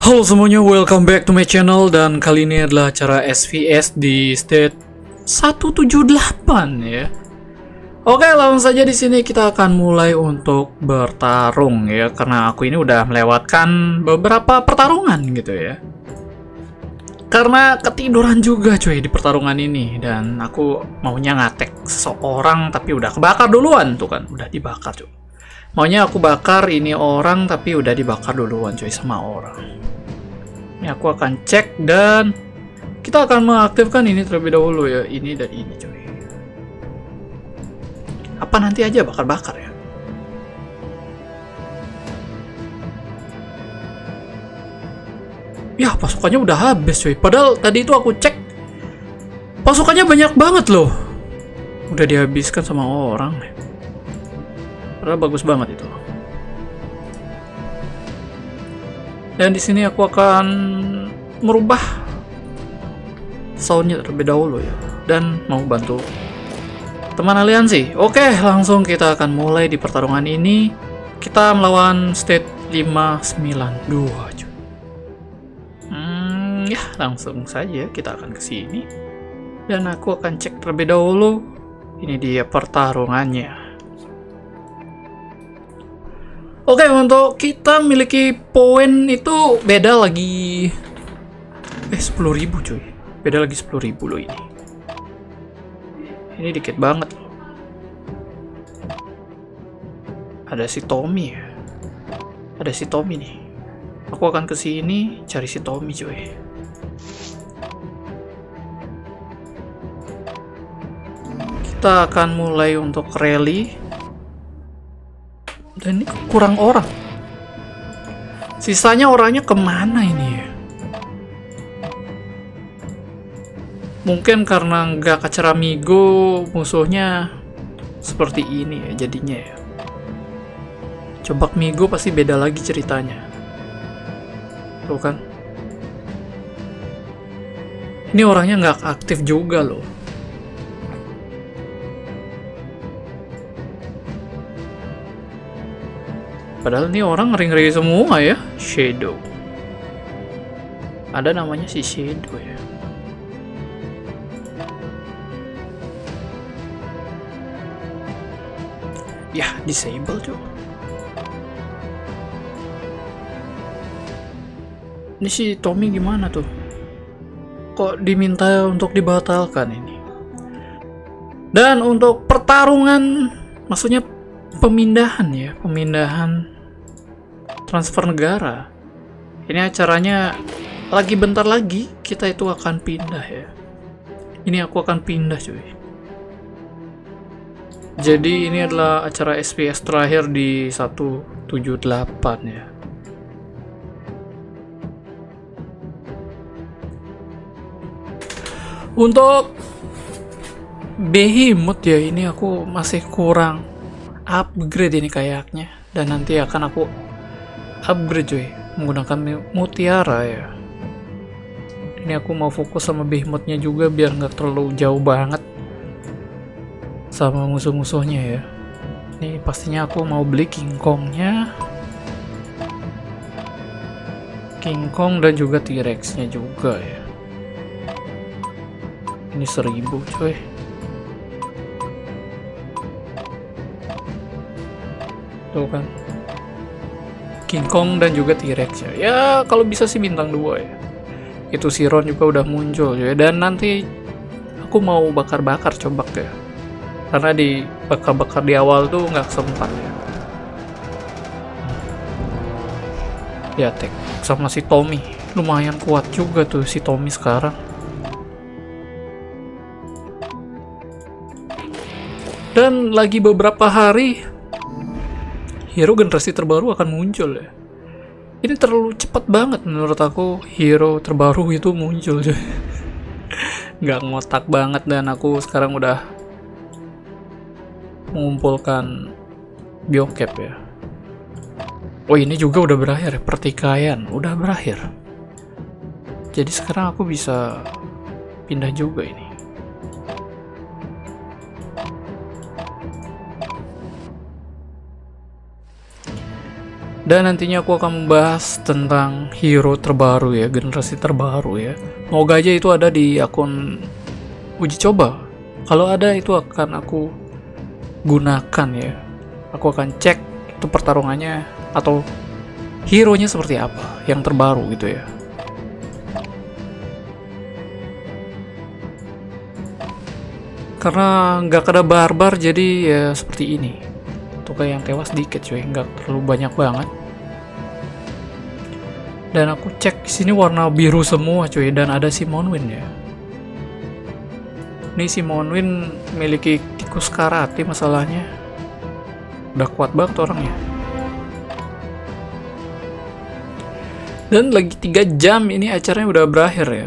Halo semuanya, welcome back to my channel. Dan kali ini adalah acara SVS di state 178 ya. Oke, langsung saja di sini kita akan mulai untuk bertarung ya, karena aku ini udah melewatkan beberapa pertarungan gitu ya. Karena ketiduran juga cuy di pertarungan ini, dan aku maunya ngatek seseorang tapi udah kebakar duluan tuh kan, udah dibakar cuy. Maunya aku bakar ini orang tapi udah dibakar duluan cuy sama orang. Ini aku akan cek dan kita akan mengaktifkan ini terlebih dahulu ya, ini dan ini cuy. Apa nanti aja bakar-bakar ya? Ya pasukannya udah habis cuy. Padahal tadi itu aku cek pasukannya banyak banget loh. Udah dihabiskan sama orang. Padahal bagus banget itu. Dan di sini aku akan merubah soundnya terlebih dahulu ya, dan mau bantu teman aliansi. Oke, langsung kita akan mulai di pertarungan ini. Kita melawan state 592 cuy. Ya langsung saja kita akan ke sini dan aku akan cek terlebih dahulu. Ini dia pertarungannya. Oke, untuk kita miliki poin itu beda lagi 10.000 cuy. Beda lagi 10.000 loh ini. Ini dikit banget. Ada si Tommy ya. Ada si Tommy nih. Aku akan ke sini cari si Tommy cuy. Kita akan mulai untuk rally. Dan ini kurang orang. Sisanya orangnya kemana ini ya? Mungkin karena nggak Kaceramigo musuhnya seperti ini ya jadinya ya. Coba Migo pasti beda lagi ceritanya. Tuh kan. Ini orangnya nggak aktif juga loh. Padahal ini orang ngeri-ngeri semua ya. Shadow. Ada namanya si Shadow ya. Ya, disable tuh. Ini si Tommy gimana tuh? Kok diminta untuk dibatalkan ini? Dan untuk pertarungan, maksudnya pemindahan ya, pemindahan transfer negara. Ini acaranya lagi bentar lagi kita itu akan pindah ya. Ini aku akan pindah cuy. Jadi ini adalah acara SPS terakhir di 178 ya. Untuk Behemoth ya, ini aku masih kurang upgrade ini kayaknya, dan nanti akan aku upgrade cuy menggunakan Mutiara ya. Ini aku mau fokus sama Behemothnya juga biar nggak terlalu jauh banget sama musuh-musuhnya ya. Ini pastinya aku mau beli King Kongnya, King Kong dan juga T-Rex-nya juga ya. Ini 1000 cuy. Tuh kan, King Kong dan juga T-Rex ya. Ya kalau bisa sih bintang 2 ya. Itu si Ron juga udah muncul ya. Dan nanti aku mau bakar-bakar coba ya, karena di bakar-bakar di awal tuh nggak sempat ya. Ya tek sama si Tommy, lumayan kuat juga tuh si Tommy sekarang. Dan lagi beberapa hari hero generasi terbaru akan muncul ya. Ini terlalu cepat banget menurut aku hero terbaru itu muncul. Nggak ngotak banget, dan aku sekarang udah mengumpulkan biocap ya. Oh ini juga udah berakhir, pertikaian udah berakhir. Jadi sekarang aku bisa pindah juga ini. Dan nantinya aku akan membahas tentang hero terbaru ya, generasi terbaru ya. Moga aja itu ada di akun uji coba. Kalau ada itu akan aku gunakan ya. Aku akan cek itu pertarungannya atau hero-nya seperti apa yang terbaru gitu ya. Karena nggak ada barbar jadi ya seperti ini. Tuh kayak yang tewas dikit cuy, nggak terlalu banyak banget. Dan aku cek sini warna biru semua cuy, dan ada si Monwin ya. Ini si Monwin memiliki tikus karate masalahnya. Udah kuat banget orangnya. Dan lagi 3 jam ini acaranya udah berakhir ya.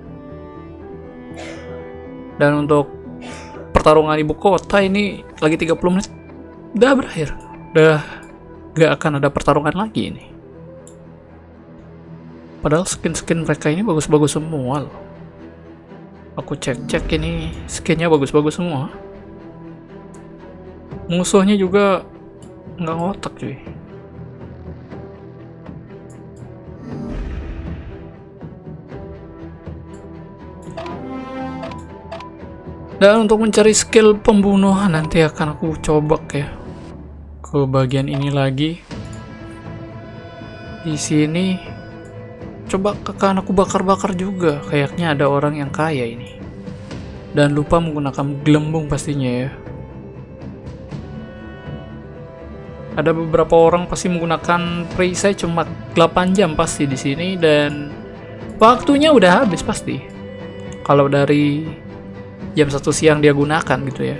Dan untuk pertarungan ibu kota ini lagi 30 menit udah berakhir. Udah gak akan ada pertarungan lagi ini. Padahal skin-skin mereka ini bagus-bagus semua loh. Aku cek-cek ini skinnya bagus-bagus semua. Musuhnya juga nggak ngotak cuy. Dan untuk mencari skill pembunuhan nanti akan aku coba ya ke bagian ini lagi. Di sini coba akan aku bakar-bakar juga. Kayaknya ada orang yang kaya ini. Dan lupa menggunakan gelembung pastinya ya. Ada beberapa orang pasti menggunakan perisai cuma 8 jam pasti di sini dan waktunya udah habis pasti. Kalau dari jam 1 siang dia gunakan gitu ya.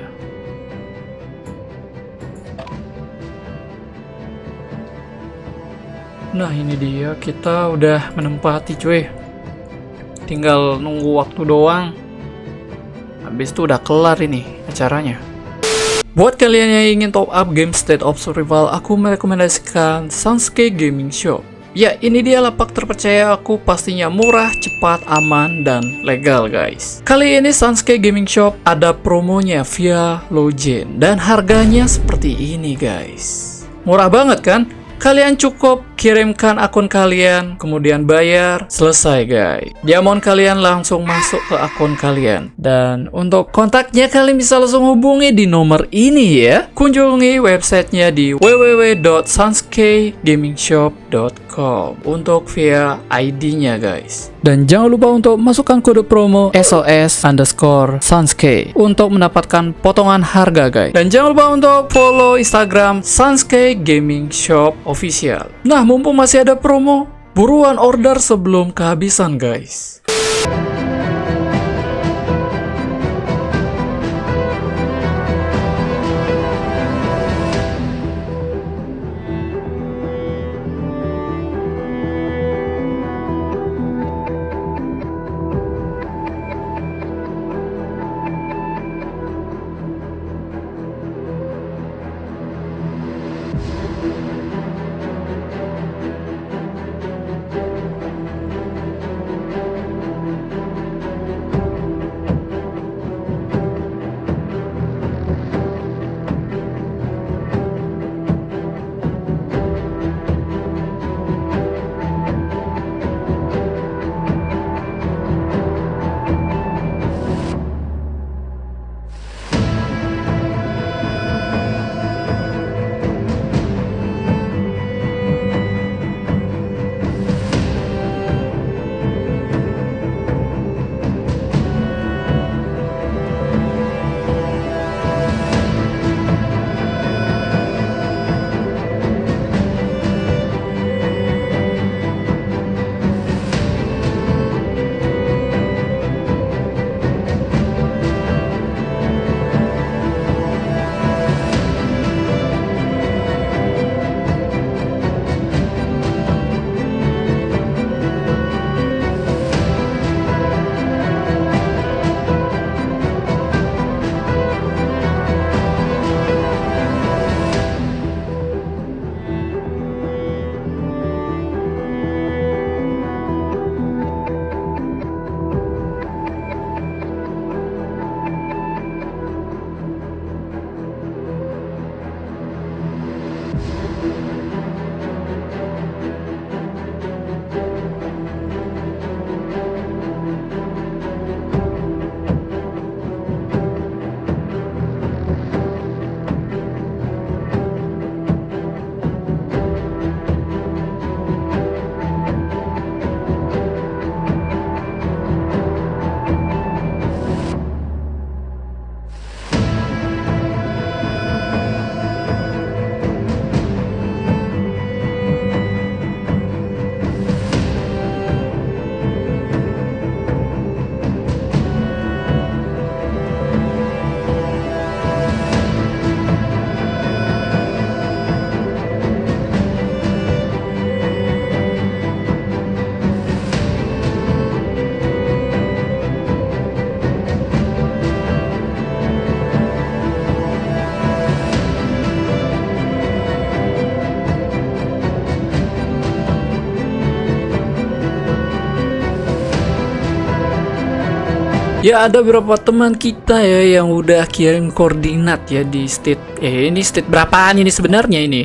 Nah ini dia, kita udah menempati cuy. Tinggal nunggu waktu doang. Habis itu udah kelar ini acaranya. Buat kalian yang ingin top up game State of Survival, aku merekomendasikan Sunscape Gaming Shop. Ya, ini dia lapak terpercaya aku, pastinya murah, cepat, aman, dan legal guys. Kali ini Sunscape Gaming Shop ada promonya via login, dan harganya seperti ini guys. Murah banget kan? Kalian cukup kirimkan akun kalian, kemudian bayar, selesai guys. Diamond kalian langsung masuk ke akun kalian. Dan untuk kontaknya kalian bisa langsung hubungi di nomor ini ya. Kunjungi websitenya di www.sunscapegamingshop.com untuk via ID-nya guys. Dan jangan lupa untuk masukkan kode promo SOS_Sunscape untuk mendapatkan potongan harga guys. Dan jangan lupa untuk follow Instagram Sunscape Gaming Shop Official. Nah, mumpung masih ada promo, buruan order sebelum kehabisan guys. Ya ada beberapa teman kita ya yang udah kirim koordinat ya di state. Ini state berapaan ini sebenarnya ini?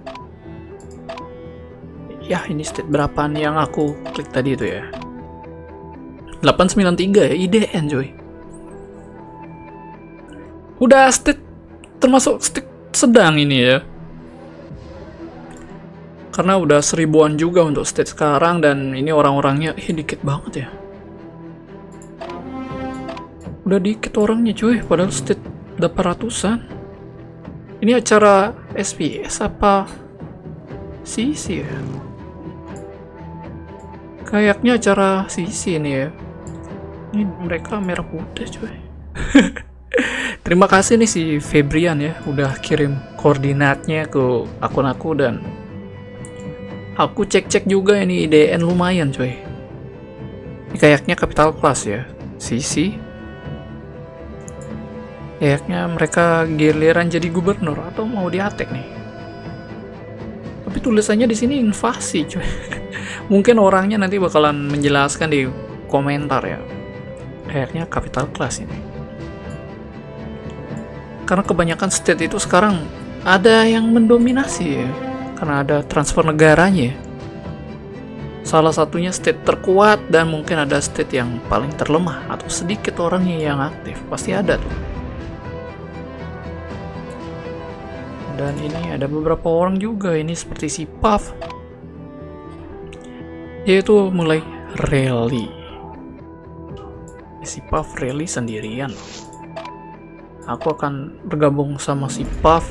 Ya ini state berapaan yang aku klik tadi itu ya? 893 ya, IDN coy. Udah state termasuk state sedang ini ya. Karena udah 1000-an juga untuk state sekarang dan ini orang-orangnya dikit banget ya. Udah dikit orangnya cuy, padahal state 800-an. Ini acara SPS apa CC ya? Kayaknya acara CC ini ya. Ini mereka merah putih cuy. Terima kasih nih si Febrian ya, udah kirim koordinatnya ke akun aku dan aku cek-cek juga ini IDN lumayan cuy. Ini kayaknya capital class ya, CC. Kayaknya mereka giliran jadi gubernur atau mau diatek nih. Tapi tulisannya di sini invasi, cuy. Mungkin orangnya nanti bakalan menjelaskan di komentar ya. Kayaknya capital class ini. Karena kebanyakan state itu sekarang ada yang mendominasi ya. Karena ada transfer negaranya. Salah satunya state terkuat dan mungkin ada state yang paling terlemah atau sedikit orangnya yang aktif. Pasti ada tuh. Dan ini ada beberapa orang juga ini seperti si Puff. Dia itu mulai rally. Si Puff rally sendirian. Aku akan bergabung sama si Puff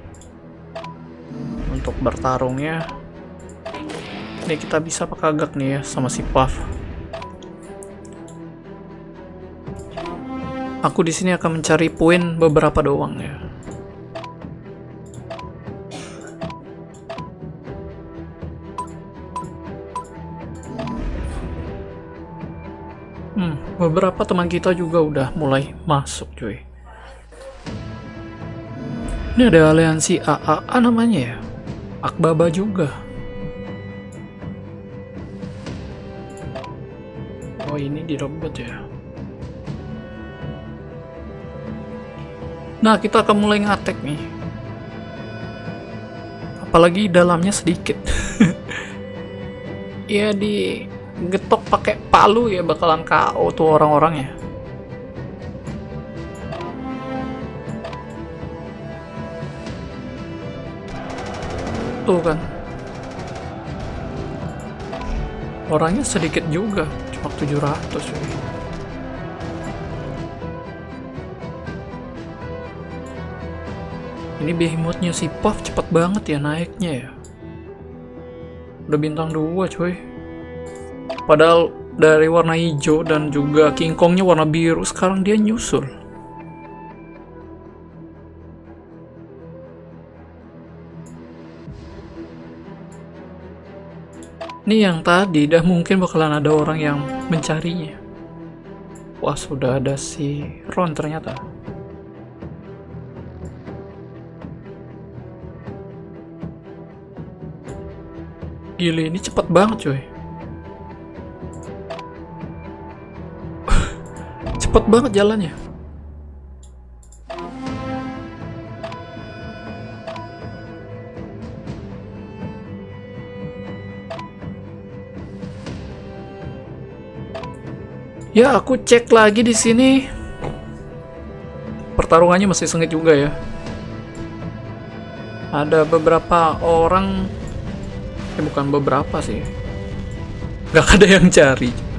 untuk bertarungnya. Ini kita bisa pakai gag nih ya sama si Puff. Aku di sini akan mencari poin beberapa doang ya. Beberapa teman kita juga udah mulai masuk cuy. Ini ada aliansi AAA namanya ya. Akbaba juga. Oh ini direbut ya. Nah kita akan mulai ngatek nih. Apalagi dalamnya sedikit. Ya di getok pakai palu ya bakalan KO tuh orang-orangnya. Tuh kan. Orangnya sedikit juga, cuma 700 ya. Ini behemothnya si Puff cepet banget ya naiknya ya. Udah bintang 2 coy. Padahal dari warna hijau dan juga King Kongnya warna biru, sekarang dia nyusul. Ini yang tadi dah mungkin bakalan ada orang yang mencarinya. Wah sudah ada si Ron ternyata. Gila ini cepet banget coy. Cepet banget jalannya. Ya, aku cek lagi di sini. Pertarungannya masih sengit juga ya. Ada beberapa orang, bukan beberapa sih. Gak ada yang cari.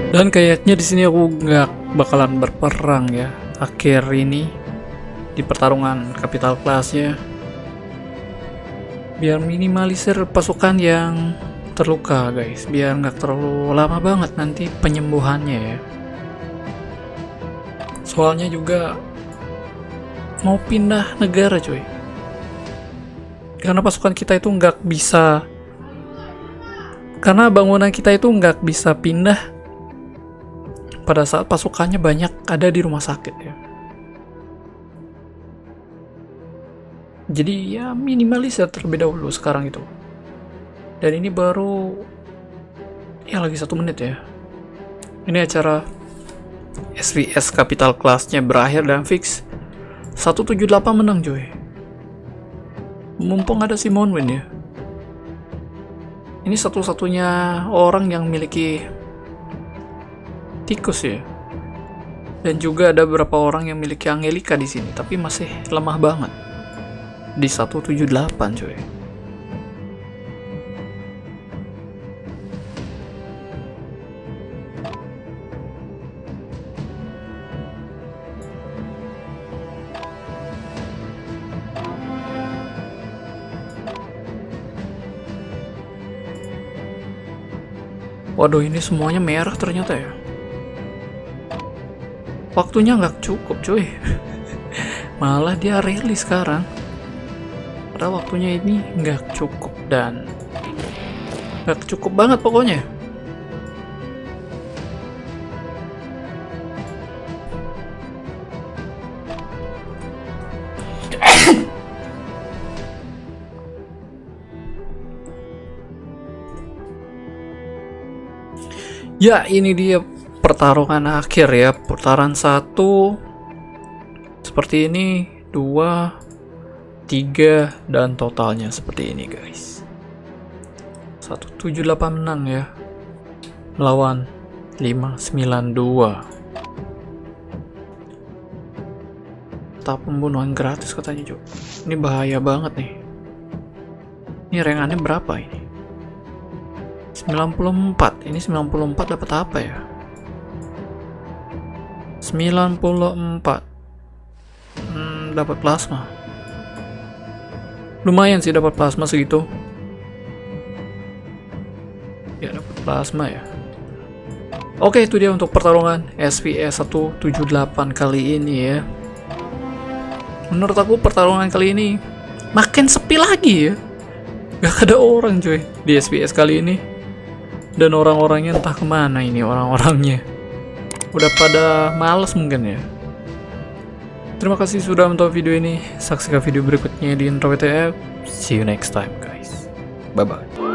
Dan kayaknya di sini aku nggak bakalan berperang ya akhir ini di pertarungan capital class-nya. Biar minimalisir pasukan yang terluka guys, biar nggak terlalu lama banget nanti penyembuhannya ya. Soalnya juga mau pindah negara cuy, karena pasukan kita itu nggak bisa, karena bangunan kita itu nggak bisa pindah pada saat pasukannya banyak ada di rumah sakit ya. Jadi ya minimalisir terlebih dahulu sekarang itu. Dan ini baru ya lagi 1 menit ya. Ini acara SVS Capital Class-nya berakhir dan fix 178 menang coy. Mumpung ada Simon Win ya. Ini satu-satunya orang yang memiliki tikus ya. Dan juga ada beberapa orang yang memiliki Angelika di sini, tapi masih lemah banget. Di 178 coy. Waduh, ini semuanya merah ternyata ya. Waktunya nggak cukup cuy. Malah dia rilis sekarang. Padahal waktunya ini nggak cukup dan nggak cukup banget pokoknya. Ya, ini dia pertarungan akhir ya, putaran 1 seperti ini, 2, 3, dan totalnya seperti ini guys. 178 menang ya, melawan 592. Tahap pembunuhan gratis katanya juga. Ini bahaya banget nih. Ini rankannya berapa ini? 94. Ini 94 dapat apa ya? 94 dapat plasma. Lumayan sih dapat plasma segitu. Ya dapat plasma ya. Oke, itu dia untuk pertarungan SVS 178 kali ini ya. Menurut aku pertarungan kali ini makin sepi lagi ya. Gak ada orang cuy di SVS kali ini. Dan orang-orangnya entah kemana ini orang-orangnya. Udah pada males mungkin ya. Terima kasih sudah menonton video ini. Saksikan video berikutnya di Intro WTF. See you next time guys. Bye bye.